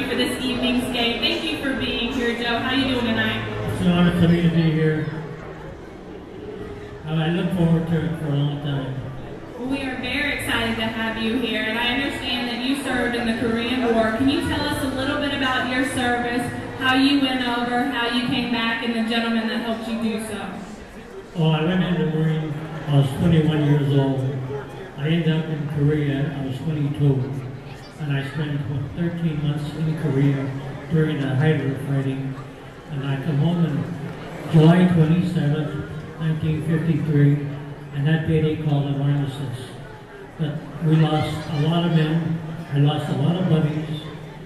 for this evening's game. Thank you for being here, Joe. How are you doing tonight? It's an honor for me to be here. I look forward to it for a long time. Well, we are very excited to have you here, and I understand that you served in the Korean War. Can you tell us a little bit about your service, how you went over, how you came back, and the gentleman that helped you do so? Well, I went into the Marine. I was 21 years old. I ended up in Korea. I was 22. And I spent 13 months in Korea during the height of the fighting. And I come home on July 27th, 1953, and that day they called it armistice. But we lost a lot of men. I lost a lot of buddies.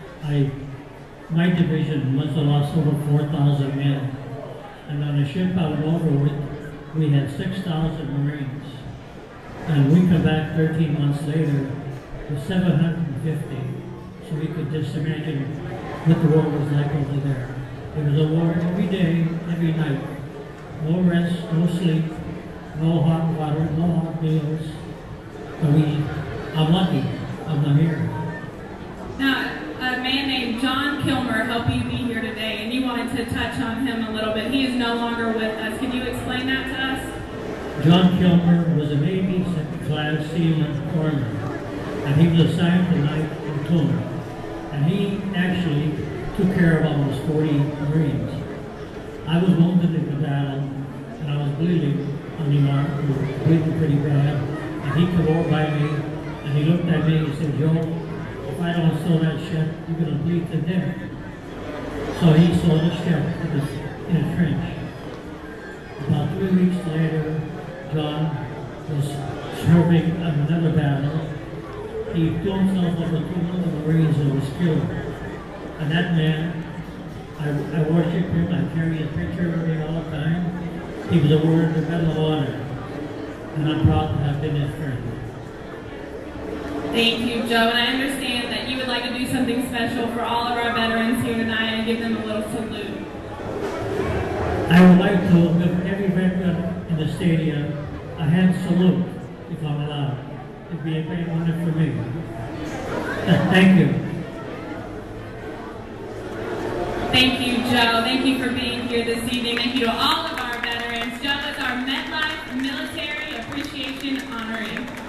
My division must have lost over 4,000 men. And on the ship I went over with, we had 6,000 Marines. And we come back 13 months later with 750. So we could just imagine what the war was like over there. It was a war every day, every night. No rest, no sleep, no hot water, no hot meals. But I'm lucky, I'm not here. Now, a man named John Kilmer helped you be here today, and you wanted to touch on him a little bit. He is no longer with us. Can you explain that to us? John Kilmer was a Navy second-class seaman corpsman, and he was assigned to night platoon. And he actually took care of almost 40 Marines. I was wounded in the battle, and I was bleeding on the arm, bleeding pretty bad. And he came over by me, and he looked at me and he said, "Joe, if I don't sew that ship, you're going to bleed to death." So he sewed the ship in a trench. About 3 weeks later, John was serving another battle. He threw himself over 200 Marines and was killed. And that man, I worship him, I carry his picture with me all the time. He was awarded the Medal of Honor, and I'm proud to have been his friend. Thank you, Joe, and I understand that you would like to do something special for all of our veterans here tonight and give them a little salute. I would like to give every veteran in the stadium a hand salute, if I'm allowed. It'd be a great honor for me. Thank you. Thank you, Joe. Thank you for being here this evening. Thank you to all of our veterans. Joe is our MetLife Military Appreciation Honoree.